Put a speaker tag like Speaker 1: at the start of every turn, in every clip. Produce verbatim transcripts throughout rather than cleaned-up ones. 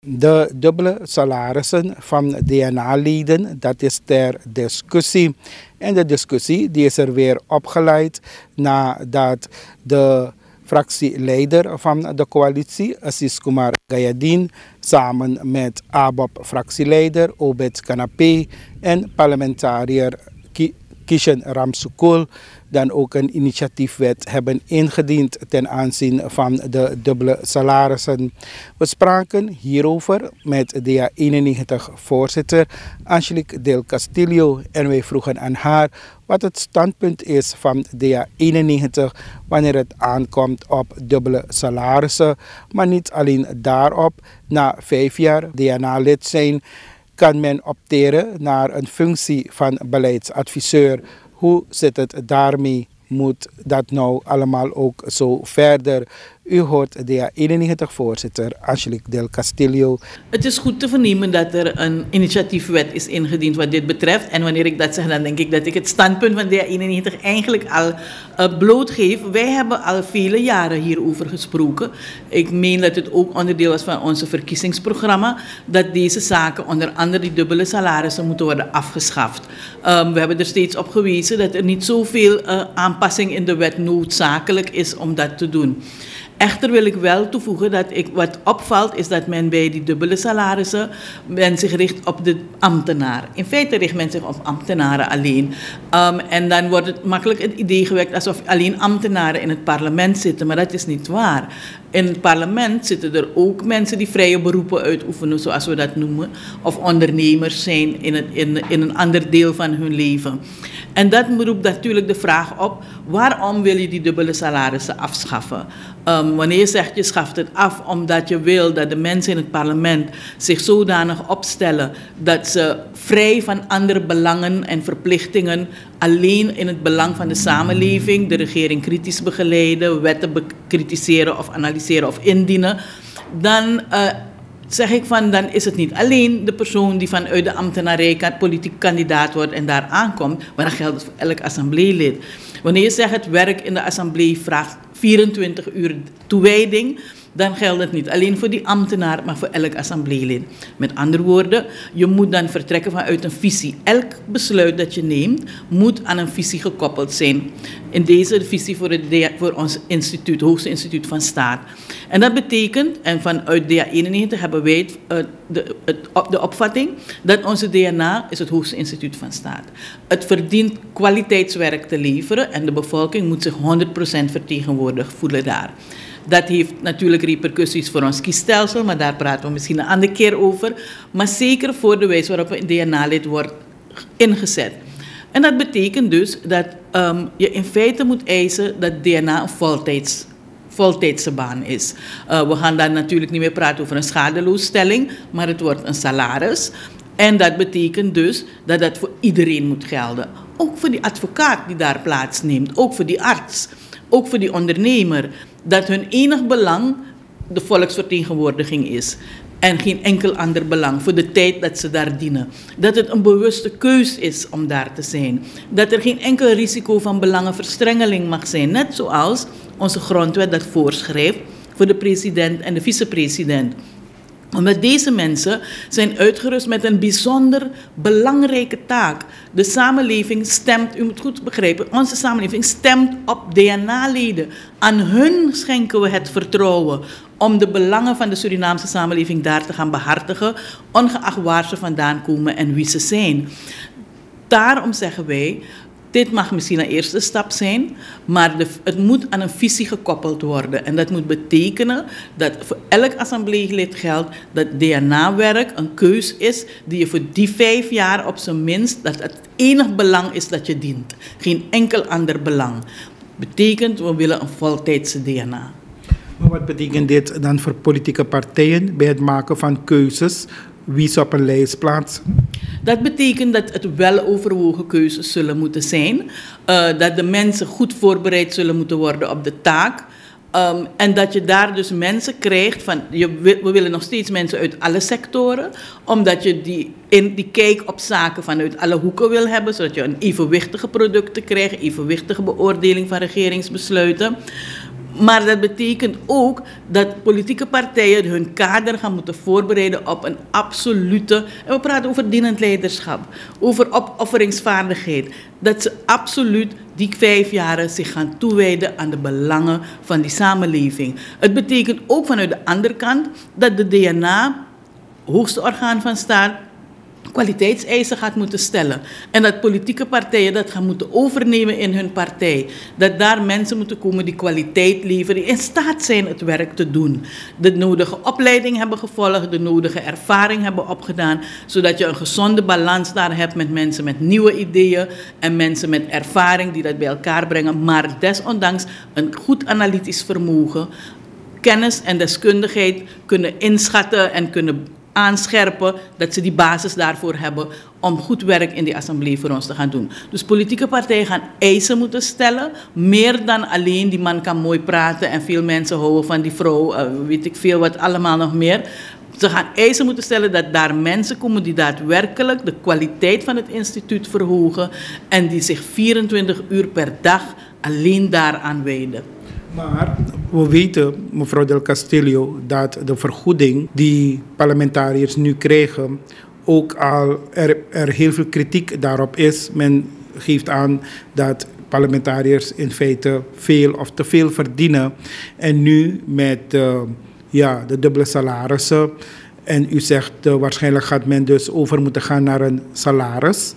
Speaker 1: De dubbele salarissen van D N A-leden, dat is ter discussie. En de discussie die is er weer opgeleid nadat de fractieleider van de coalitie, Assis Kumar Gayadin, samen met A B O P-fractieleider Obed Kanapé en parlementariër Kishen Ramsukul dan ook een initiatiefwet hebben ingediend ten aanzien van de dubbele salarissen. We spraken hierover met D A eenennegentig-voorzitter Angelique Del Castillo en wij vroegen aan haar wat het standpunt is van D A eenennegentig wanneer het aankomt op dubbele salarissen. Maar niet alleen daarop, na vijf jaar D N A-lid zijn, kan men opteren naar een functie van beleidsadviseur. Hoe zit het daarmee? Moet dat nou allemaal ook zo verder? U hoort D A eenennegentig-voorzitter Angelique Del Castillo.
Speaker 2: Het is goed te vernemen dat er een initiatiefwet is ingediend wat dit betreft. En wanneer ik dat zeg, dan denk ik dat ik het standpunt van D A eenennegentig eigenlijk al uh, blootgeef. Wij hebben al vele jaren hierover gesproken. Ik meen dat het ook onderdeel was van onze verkiezingsprogramma. Dat deze zaken, onder andere die dubbele salarissen, moeten worden afgeschaft. Um, we hebben er steeds op gewezen dat er niet zoveel uh, aanpassing in de wet noodzakelijk is om dat te doen. Echter wil ik wel toevoegen dat ik, wat opvalt is dat men bij die dubbele salarissen men zich richt op de ambtenaar. In feite richt men zich op ambtenaren alleen. Um, en dan wordt het makkelijk het idee gewekt alsof alleen ambtenaren in het parlement zitten, maar dat is niet waar. In het parlement zitten er ook mensen die vrije beroepen uitoefenen, zoals we dat noemen, of ondernemers zijn in, het, in, in een ander deel van hun leven. En dat roept natuurlijk de vraag op, waarom wil je die dubbele salarissen afschaffen? Um, wanneer je zegt je schaft het af omdat je wil dat de mensen in het parlement zich zodanig opstellen dat ze vrij van andere belangen en verplichtingen alleen in het belang van de samenleving de regering kritisch begeleiden, wetten bekritiseren of analyseren of indienen, dan uh, zeg ik van, dan is het niet alleen de persoon die vanuit de ambtenarij politiek kandidaat wordt en daar aankomt, maar dat geldt voor elk assembleelid. Wanneer je zegt het werk in de assemblee vraagt vierentwintig uur toewijding, dan geldt het niet alleen voor die ambtenaar, maar voor elk assembleelid. Met andere woorden, je moet dan vertrekken vanuit een visie. Elk besluit dat je neemt, moet aan een visie gekoppeld zijn. In deze visie voor, het, voor ons instituut, het Hoogste Instituut van Staat. En dat betekent, en vanuit D A eenennegentig hebben wij het, uh, de, het, de opvatting, dat onze D N A is het Hoogste Instituut van Staat. Het verdient kwaliteitswerk te leveren en de bevolking moet zich honderd procent vertegenwoordigd voelen daar. Dat heeft natuurlijk repercussies voor ons kiesstelsel, maar daar praten we misschien een andere keer over. Maar zeker voor de wijze waarop een D N A-lid wordt ingezet. En dat betekent dus dat um, je in feite moet eisen dat D N A een voltijds, voltijdse baan is. Uh, we gaan daar natuurlijk niet meer praten over een schadeloosstelling, maar het wordt een salaris. En dat betekent dus dat dat voor iedereen moet gelden. Ook voor die advocaat die daar plaatsneemt, ook voor die arts, ook voor die ondernemer. Dat hun enig belang de volksvertegenwoordiging is. En geen enkel ander belang voor de tijd dat ze daar dienen. Dat het een bewuste keus is om daar te zijn. Dat er geen enkel risico van belangenverstrengeling mag zijn. Net zoals onze grondwet dat voorschrijft voor de president en de vicepresident. Omdat deze mensen zijn uitgerust met een bijzonder belangrijke taak. De samenleving stemt, u moet goed begrijpen, onze samenleving stemt op D N A-leden. Aan hun schenken we het vertrouwen om de belangen van de Surinaamse samenleving daar te gaan behartigen, ongeacht waar ze vandaan komen en wie ze zijn. Daarom zeggen wij, dit mag misschien een eerste stap zijn, maar de, het moet aan een visie gekoppeld worden. En dat moet betekenen dat voor elk assembleelid geldt dat D N A-werk een keus is die je voor die vijf jaar op zijn minst, dat het enig belang is dat je dient. Geen enkel ander belang. Betekent, we willen een voltijdse D N A.
Speaker 1: Maar wat betekent dit dan voor politieke partijen bij het maken van keuzes? Wie ze op een lijst plaatsen?
Speaker 2: Dat betekent dat het wel overwogen keuzes zullen moeten zijn. Uh, dat de mensen goed voorbereid zullen moeten worden op de taak. Um, en dat je daar dus mensen krijgt van, je, we willen nog steeds mensen uit alle sectoren, omdat je die, in, die kijk op zaken vanuit alle hoeken wil hebben, zodat je een evenwichtige producten krijgt, evenwichtige beoordeling van regeringsbesluiten. Maar dat betekent ook dat politieke partijen hun kader gaan moeten voorbereiden op een absolute... En we praten over dienend leiderschap, over opofferingsvaardigheid. Dat ze absoluut die vijf jaren zich gaan toewijden aan de belangen van die samenleving. Het betekent ook vanuit de andere kant dat de D N A, hoogste orgaan van staat, kwaliteitseisen gaat moeten stellen. En dat politieke partijen dat gaan moeten overnemen in hun partij. Dat daar mensen moeten komen die kwaliteit leveren, die in staat zijn het werk te doen. De nodige opleiding hebben gevolgd, de nodige ervaring hebben opgedaan, zodat je een gezonde balans daar hebt met mensen met nieuwe ideeën en mensen met ervaring die dat bij elkaar brengen. Maar desondanks een goed analytisch vermogen, kennis en deskundigheid kunnen inschatten en kunnen aanscherpen, dat ze die basis daarvoor hebben om goed werk in die assemblee voor ons te gaan doen. Dus politieke partijen gaan eisen moeten stellen, meer dan alleen die man kan mooi praten en veel mensen houden van die vrouw, uh, weet ik veel wat allemaal nog meer. Ze gaan eisen moeten stellen dat daar mensen komen die daadwerkelijk de kwaliteit van het instituut verhogen en die zich vierentwintig uur per dag alleen daaraan wijden.
Speaker 1: Maar we weten, mevrouw Del Castillo, dat de vergoeding die parlementariërs nu krijgen, ook al er, er heel veel kritiek daarop is. Men geeft aan dat parlementariërs in feite veel of te veel verdienen. En nu met uh, ja, de dubbele salarissen. En u zegt uh, waarschijnlijk gaat men dus over moeten gaan naar een salaris.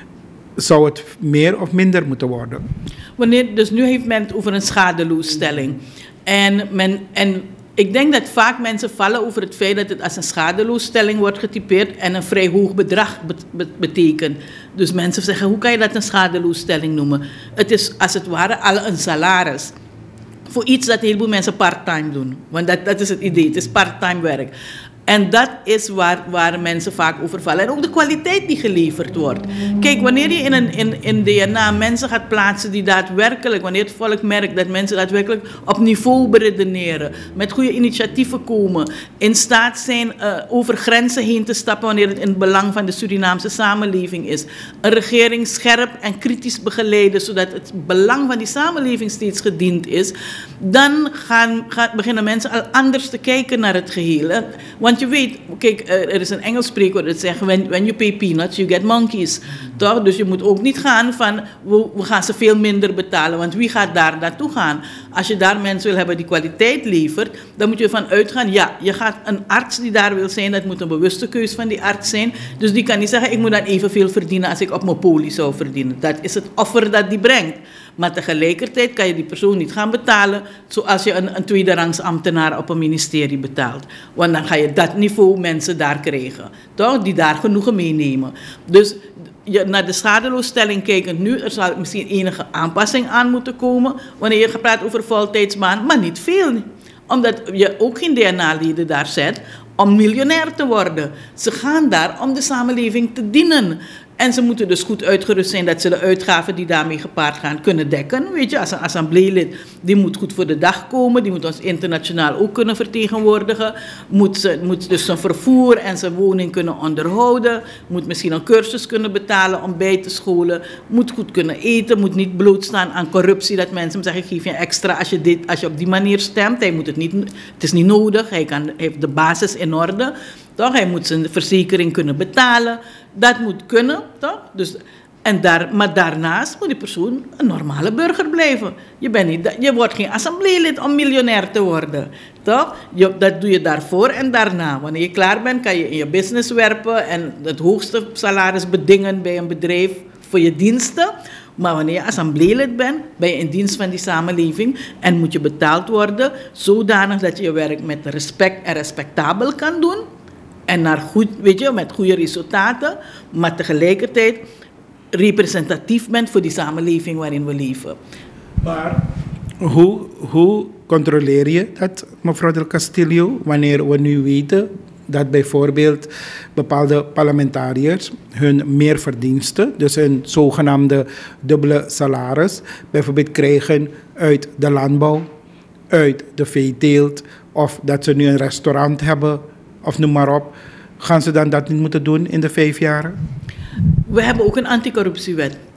Speaker 1: Zou het meer of minder moeten worden?
Speaker 2: Wanneer, dus nu heeft men het over een schadeloosstelling. En, men, en ik denk dat vaak mensen vallen over het feit dat het als een schadeloosstelling wordt getypeerd en een vrij hoog bedrag betekent. Dus mensen zeggen, hoe kan je dat een schadeloosstelling noemen? Het is als het ware al een salaris. Voor iets dat een heleboel mensen part-time doen. Want dat, dat is het idee, het is part-time werk. En dat is waar, waar mensen vaak over vallen. En ook de kwaliteit die geleverd wordt. Kijk, wanneer je in een in, in D N A mensen gaat plaatsen die daadwerkelijk, wanneer het volk merkt dat mensen daadwerkelijk op niveau beredeneren, met goede initiatieven komen, in staat zijn uh, over grenzen heen te stappen wanneer het in het belang van de Surinaamse samenleving is. Een regering scherp en kritisch begeleiden, zodat het belang van die samenleving steeds gediend is, dan gaan, gaan, beginnen mensen al anders te kijken naar het geheel. Want je weet, kijk, er is een Engels spreekwoord dat zegt, when, when you pay peanuts, you get monkeys. Toch? Dus je moet ook niet gaan van, we, we gaan ze veel minder betalen, want wie gaat daar naartoe gaan? Als je daar mensen wil hebben die kwaliteit levert, dan moet je ervan uitgaan, ja, je gaat een arts die daar wil zijn, dat moet een bewuste keus van die arts zijn. Dus die kan niet zeggen, ik moet dan evenveel verdienen als ik op mijn poli zou verdienen. Dat is het offer dat die brengt. Maar tegelijkertijd kan je die persoon niet gaan betalen zoals je een, een tweederangs ambtenaar op een ministerie betaalt. Want dan ga je dat niveau mensen daar krijgen, toch? Die daar genoegen meenemen. Dus je, naar de schadeloosstelling kijkend nu, er zal misschien enige aanpassing aan moeten komen wanneer je praat over voltijdsbaan, maar niet veel. Omdat je ook geen D N A-leden daar zet om miljonair te worden. Ze gaan daar om de samenleving te dienen. En ze moeten dus goed uitgerust zijn dat ze de uitgaven die daarmee gepaard gaan kunnen dekken. Weet je, als een assembleelid, die moet goed voor de dag komen. Die moet ons internationaal ook kunnen vertegenwoordigen. Moet, ze, moet dus zijn vervoer en zijn woning kunnen onderhouden. Moet misschien een cursus kunnen betalen om bij te scholen. Moet goed kunnen eten. Moet niet blootstaan aan corruptie. Dat mensen hem zeggen, ik geef je extra als je, dit, als je op die manier stemt. Hij moet het, niet, het is niet nodig. Hij, kan, hij heeft de basis in orde. Toch? Hij moet zijn verzekering kunnen betalen. Dat moet kunnen, toch? Dus, en daar, maar daarnaast moet die persoon een normale burger blijven. Je, bent niet, je wordt geen assembleelid om miljonair te worden, toch? Je, dat doe je daarvoor en daarna. Wanneer je klaar bent, kan je in je business werpen en het hoogste salaris bedingen bij een bedrijf voor je diensten. Maar wanneer je assembleelid bent, ben je in dienst van die samenleving en moet je betaald worden zodanig dat je je werk met respect en respectabel kan doen. En naar goed, weet je, met goede resultaten, maar tegelijkertijd representatief bent voor die samenleving waarin we leven.
Speaker 1: Maar hoe, hoe controleer je dat, mevrouw Del Castillo, wanneer we nu weten dat bijvoorbeeld bepaalde parlementariërs hun meerverdiensten, dus hun zogenaamde dubbele salaris, bijvoorbeeld krijgen uit de landbouw, uit de veeteelt, of dat ze nu een restaurant hebben, of noem maar op. Gaan ze dan dat niet moeten doen in de vijf jaren?
Speaker 2: We hebben ook een anticorruptiewet.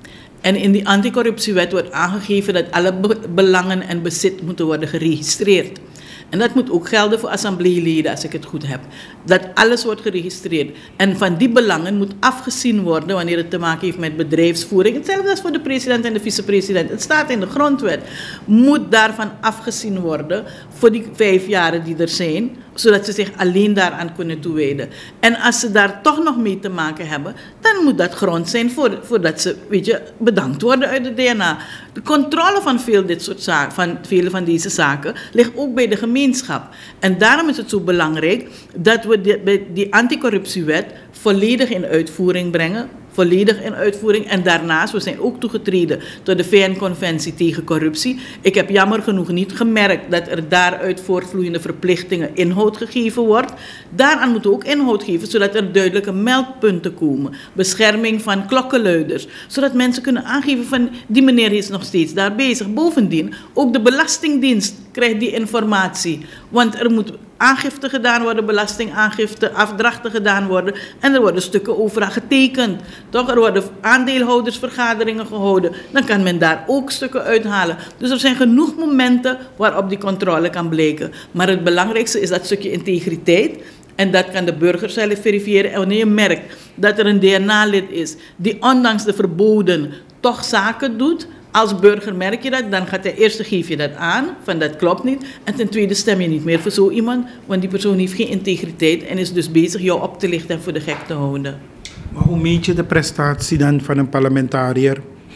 Speaker 2: En in die anticorruptiewet wordt aangegeven dat alle be belangen en bezit moeten worden geregistreerd. En dat moet ook gelden voor assembleeleden, als ik het goed heb. Dat alles wordt geregistreerd. En van die belangen moet afgezien worden wanneer het te maken heeft met bedrijfsvoering. Hetzelfde als voor de president en de vicepresident. Het staat in de grondwet. Moet daarvan afgezien worden voor die vijf jaren die er zijn, zodat ze zich alleen daaraan kunnen toewijden. En als ze daar toch nog mee te maken hebben, dan moet dat grond zijn voor, voordat ze, weet je, bedankt worden uit de D N A. De controle van veel dit soort zaken, van vele van deze zaken, ligt ook bij de gemeenschap. En daarom is het zo belangrijk dat we die, die anticorruptiewet volledig in uitvoering brengen. Volledig in uitvoering. En daarnaast, we zijn ook toegetreden tot de V N-conventie tegen corruptie. Ik heb jammer genoeg niet gemerkt dat er daaruit voortvloeiende verplichtingen inhoud gegeven wordt. Daaraan moeten we ook inhoud geven, zodat er duidelijke meldpunten komen. Bescherming van klokkenluiders. Zodat mensen kunnen aangeven van, die meneer is nog steeds daar bezig. Bovendien, ook de Belastingdienst krijgt die informatie. Want er moet aangifte gedaan worden, belastingaangifte, afdrachten gedaan worden. En er worden stukken overal getekend. Toch? Er worden aandeelhoudersvergaderingen gehouden. Dan kan men daar ook stukken uithalen. Dus er zijn genoeg momenten waarop die controle kan blijken. Maar het belangrijkste is dat stukje integriteit. En dat kan de burger zelf verifiëren. En wanneer je merkt dat er een D N A-lid is die ondanks de verboden toch zaken doet, als burger merk je dat, dan gaat ten eerste geef je dat aan, van dat klopt niet. En ten tweede stem je niet meer voor zo iemand, want die persoon heeft geen integriteit en is dus bezig jou op te lichten en voor de gek te houden.
Speaker 1: Maar hoe meet je de prestatie dan van een parlementariër?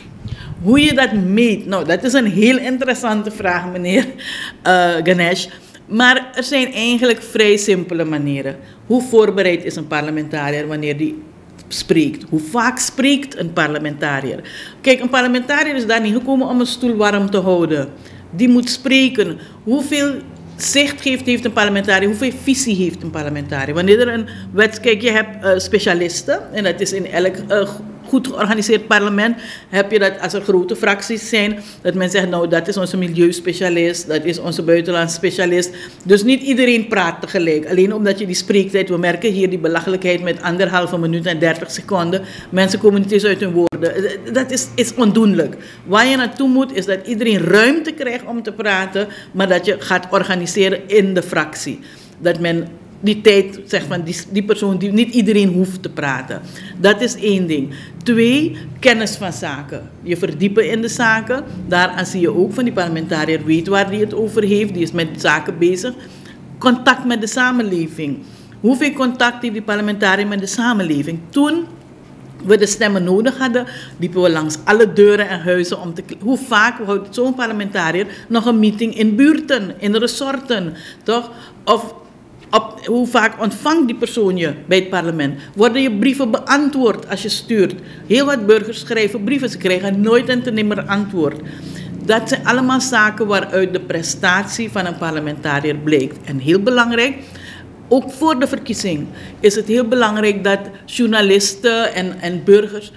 Speaker 2: Hoe je dat meet? Nou, dat is een heel interessante vraag, meneer uh, Ganesh. Maar er zijn eigenlijk vrij simpele manieren. Hoe voorbereid is een parlementariër wanneer die spreekt? Hoe vaak spreekt een parlementariër? Kijk, een parlementariër is daar niet gekomen om een stoel warm te houden. Die moet spreken. Hoeveel zicht geeft, heeft een parlementariër? Hoeveel visie heeft een parlementariër? Wanneer er een wet... Kijk, je hebt uh, specialisten. En dat is in elk uh, goed georganiseerd parlement. Heb je dat als er grote fracties zijn. Dat men zegt, nou, dat is onze milieuspecialist. Dat is onze buitenlandse specialist. Dus niet iedereen praat tegelijk. Alleen omdat je die spreektijd... We merken hier die belachelijkheid met anderhalve minuut en dertig seconden. Mensen komen niet eens uit hun woorden. Dat is, is ondoenlijk. Waar je naartoe moet, is dat iedereen ruimte krijgt om te praten. Maar dat je gaat organiseren in de fractie. Dat men die tijd zegt van die, die persoon, die, niet iedereen hoeft te praten. Dat is één ding. Twee, kennis van zaken. Je verdiepen in de zaken. Daaraan zie je ook van die parlementariër weet waar die het over heeft. Die is met zaken bezig. Contact met de samenleving. Hoeveel contact heeft die parlementariër met de samenleving? Toen we de stemmen nodig hadden, liepen we langs alle deuren en huizen om te... Hoe vaak houdt zo'n parlementariër nog een meeting in buurten, in resorten, toch? Of op, hoe vaak ontvangt die persoon je bij het parlement? Worden je brieven beantwoord als je stuurt? Heel wat burgers schrijven brieven, ze krijgen nooit en te nimmer antwoord. Dat zijn allemaal zaken waaruit de prestatie van een parlementariër blijkt. En heel belangrijk, ook voor de verkiezing is het heel belangrijk dat journalisten en, en burgers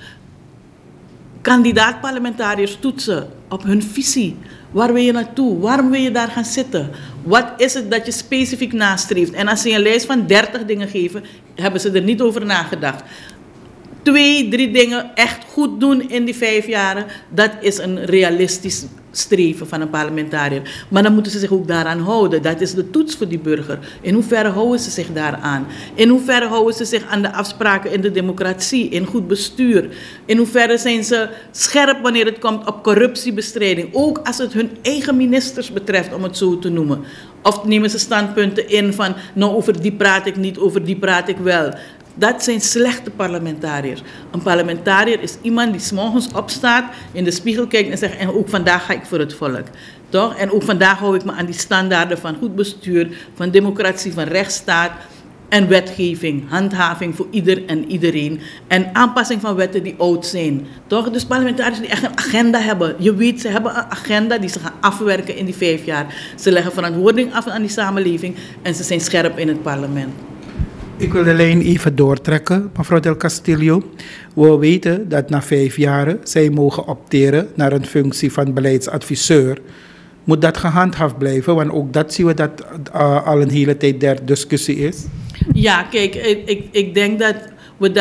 Speaker 2: kandidaat-parlementariërs toetsen op hun visie. Waar wil je naartoe? Waarom wil je daar gaan zitten? Wat is het dat je specifiek nastreeft? En als ze een lijst van dertig dingen geven, hebben ze er niet over nagedacht. Twee, drie dingen echt goed doen in die vijf jaren, dat is een realistisch streven van een parlementariër. Maar dan moeten ze zich ook daaraan houden. Dat is de toets voor die burger. In hoeverre houden ze zich daaraan? In hoeverre houden ze zich aan de afspraken in de democratie, in goed bestuur? In hoeverre zijn ze scherp wanneer het komt op corruptiebestrijding? Ook als het hun eigen ministers betreft, om het zo te noemen. Of nemen ze standpunten in van, nou over die praat ik niet, over die praat ik wel. Dat zijn slechte parlementariërs. Een parlementariër is iemand die 's morgens opstaat, in de spiegel kijkt en zegt, en ook vandaag ga ik voor het volk. Toch? En ook vandaag hou ik me aan die standaarden van goed bestuur, van democratie, van rechtsstaat en wetgeving, handhaving voor ieder en iedereen. En aanpassing van wetten die oud zijn. Toch? Dus parlementariërs die echt een agenda hebben. Je weet, ze hebben een agenda die ze gaan afwerken in die vijf jaar. Ze leggen verantwoording af aan die samenleving en ze zijn scherp in het parlement.
Speaker 1: Ik wil de lijn even doortrekken, mevrouw Del Castillo. We weten dat na vijf jaren zij mogen opteren naar een functie van beleidsadviseur. Moet dat gehandhaafd blijven? Want ook dat zien we dat uh, al een hele tijd der discussie is.
Speaker 2: Ja, kijk, ik, ik, ik denk dat we dat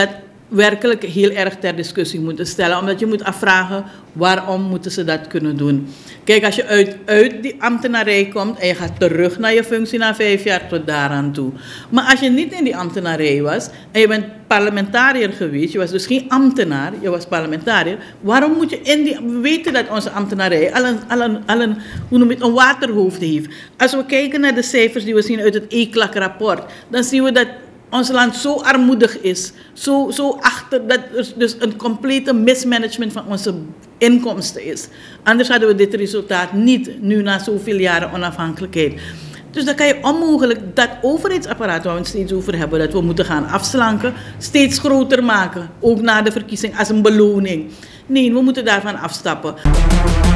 Speaker 2: werkelijk heel erg ter discussie moeten stellen. Omdat je moet afvragen, waarom moeten ze dat kunnen doen? Kijk, als je uit, uit die ambtenarij komt en je gaat terug naar je functie na vijf jaar, tot daaraan toe. Maar als je niet in die ambtenarij was en je bent parlementariër geweest, je was dus geen ambtenaar, je was parlementariër, waarom moet je in die... We weten dat onze ambtenarij al een, al een, al een, hoe noem je het, een waterhoofd heeft. Als we kijken naar de cijfers die we zien uit het E C L A C-rapport, dan zien we dat ons land zo armoedig is, zo, zo achter, dat er dus een complete mismanagement van onze inkomsten is. Anders hadden we dit resultaat niet, nu na zoveel jaren onafhankelijkheid. Dus dan kan je onmogelijk dat overheidsapparaat waar we het steeds over hebben, dat we moeten gaan afslanken, steeds groter maken, ook na de verkiezing als een beloning. Nee, we moeten daarvan afstappen.